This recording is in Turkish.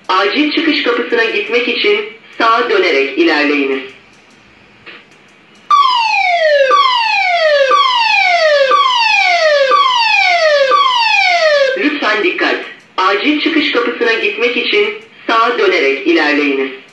Acil çıkış kapısına gitmek için sağa dönerek ilerleyiniz. Lütfen dikkat. Acil çıkış kapısına gitmek için sağa dönerek ilerleyiniz.